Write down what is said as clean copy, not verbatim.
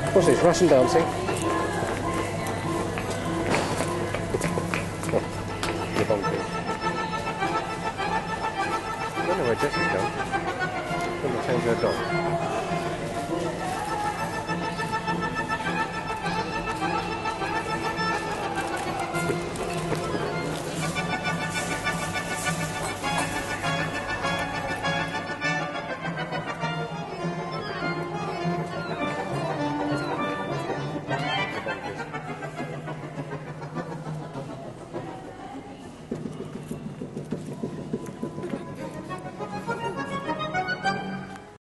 What's this, Russian dancing? Oh, you're bonkers. I don't know where Jessie's gone. I'm going to change her dog.